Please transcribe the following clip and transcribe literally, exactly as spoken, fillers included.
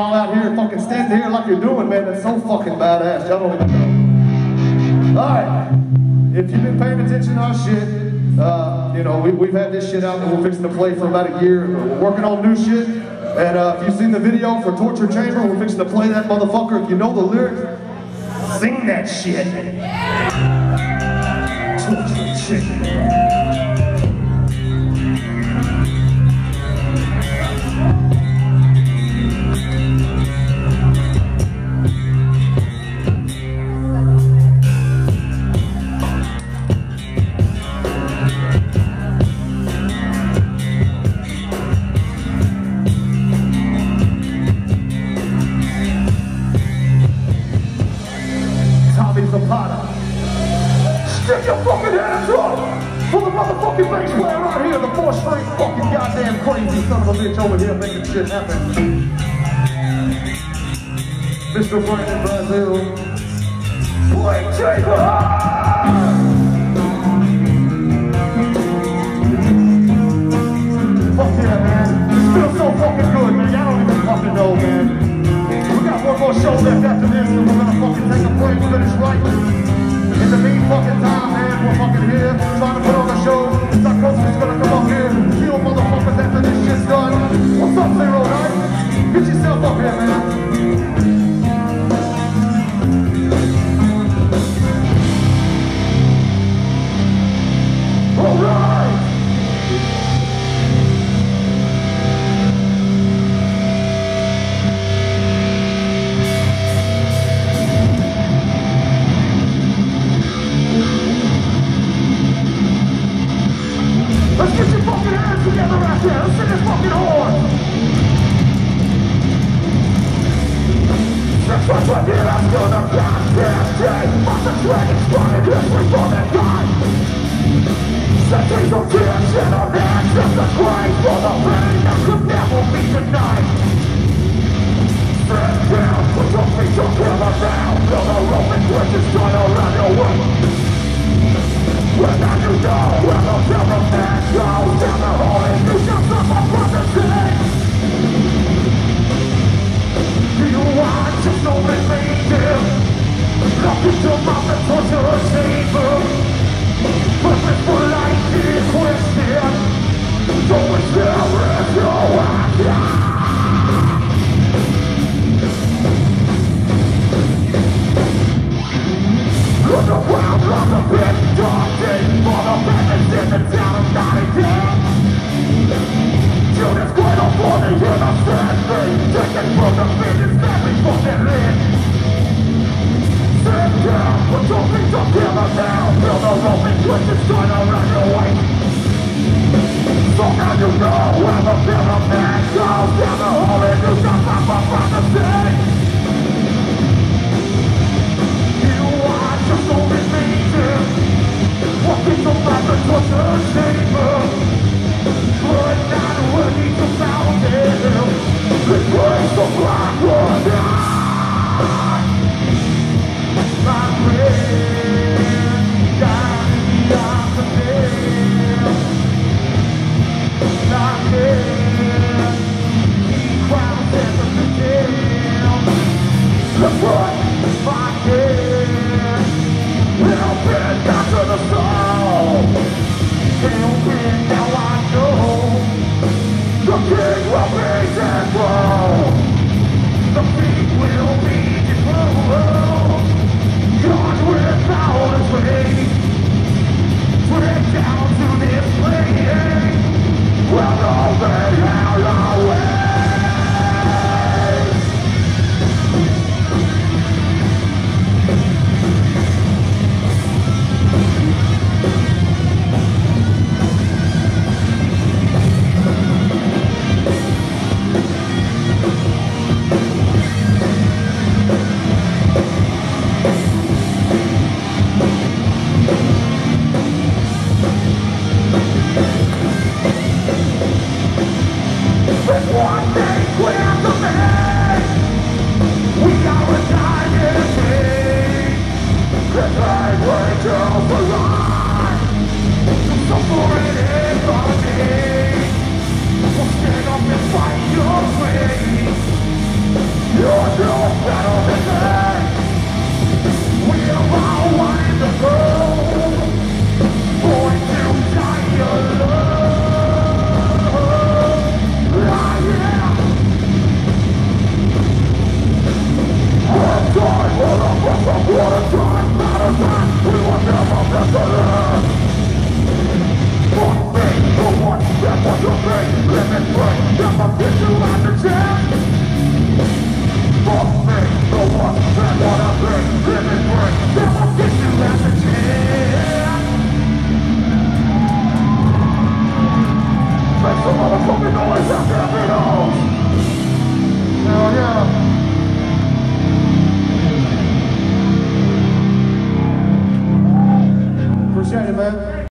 y'all out here fucking standing here like you're doing, man. That's so fucking badass. Y'all don't even know. Alright. If you've been paying attention to our shit, uh, you know, we, we've had this shit out that we're fixing to play for about a year. We're working on new shit. And uh, if you've seen the video for Torture Chamber, we're fixing to play that motherfucker. If you know the lyrics, sing that shit. Torture Chamber. Stick your fucking hands up for the motherfucking bass player right here, the four-string fucking goddamn crazy son of a bitch over here making shit happen. Mister Brandon Brazil. Play Taker! Fuck yeah, man. This feels so fucking good, man. Y'all don't even fucking know, man. We got one more show left after this, and we're gonna fucking take a break, finish right. In the meantime, man, we're fucking here, trying to put on the show. Psychosis gonna come up here, kill motherfuckers after this shit's done. What's up, Zero Night? Get yourself up here, man. Alright! Let's get your fucking hands together out there. Let's sing this fucking horn. That's what's right here. I'm gonna goddamn day. I'm the dragon spawning history for that guy. Centuries of tears in our hands. Just a cry for the pain that could never be denied. Stand down, put your feet to kill us now. Feel the rope and twitches join around your waist. Well, now you know where the devil man goes down the hall and you just up my brother's head. Do you want to know me, dear? Lock into my mental to a saber. Purpose for life is twisted. Don't wish there is no action. On the ground, on the pit, dark day, for the madness in the town of Nottingham. Judas Quayle for the innocent thing, taken from the millions that we fucking live. Sit down, put your feet up, kill us now. Feel the rope and twitches join around your waist. So now you know where the villain man goes down the hall and you just have my brother sing. Just don't be mean, walking so fast and towards the chamber. But not worthy to found him. This place of black wood. My friend, down in the arms of him. Not him, he crowns him. Never